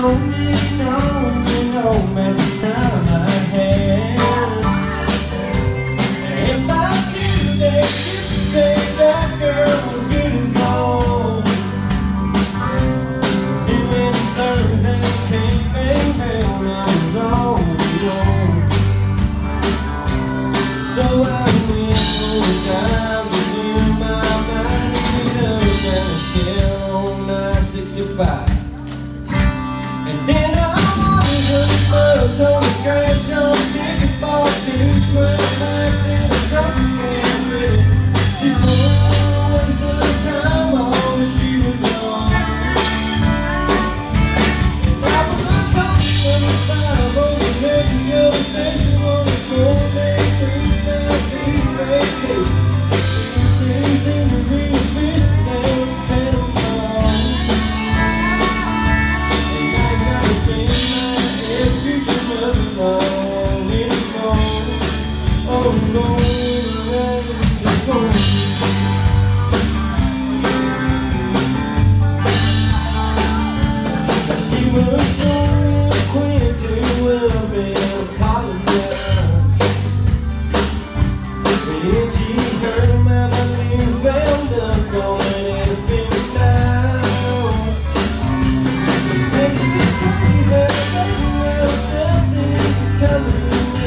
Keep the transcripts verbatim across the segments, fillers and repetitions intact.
me, know me, know me the sound of my hand. And by Tuesday, Tuesday, that girl was good as gold. And when Thursday came, baby, I was on the road. So I went for a drive to clear my mind, get up and a shell on nine sixty-five. And then I wanted the bugs on the scratch on the ticket box, two twelve packs in a truck and ready. She's a waste of time, I wish she was gone. And I was coming from the five over there to the other station on the four-day cruise down to vacation. Things seem to be a fish down the pedal bar. Oh no, it's gone. She was so acquainted with me, apologize. When she heard my name found up going and finished down. And she's crazy, but well, just is coming.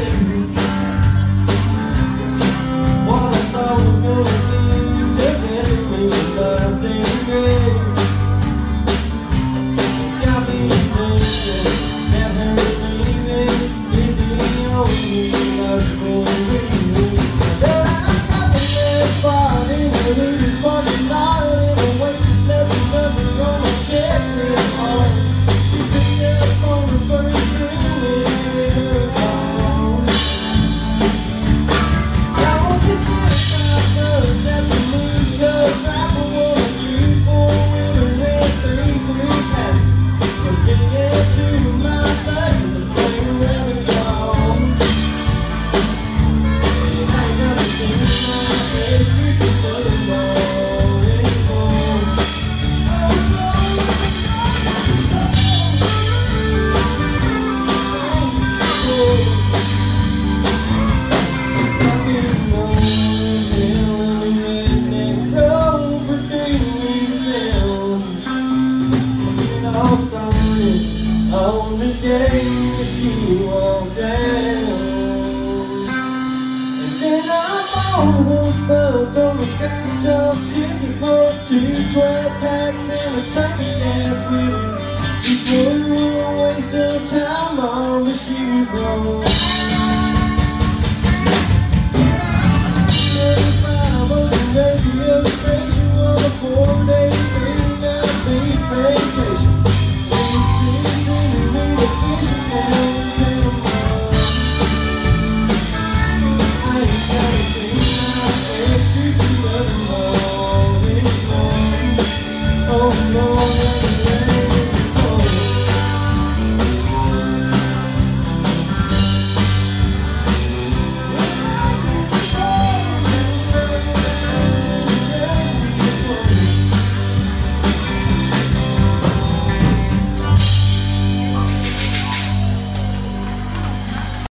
On the day that you walked down, and then I bought her buzz on the scratch off ticket for two twelve packs and a tank.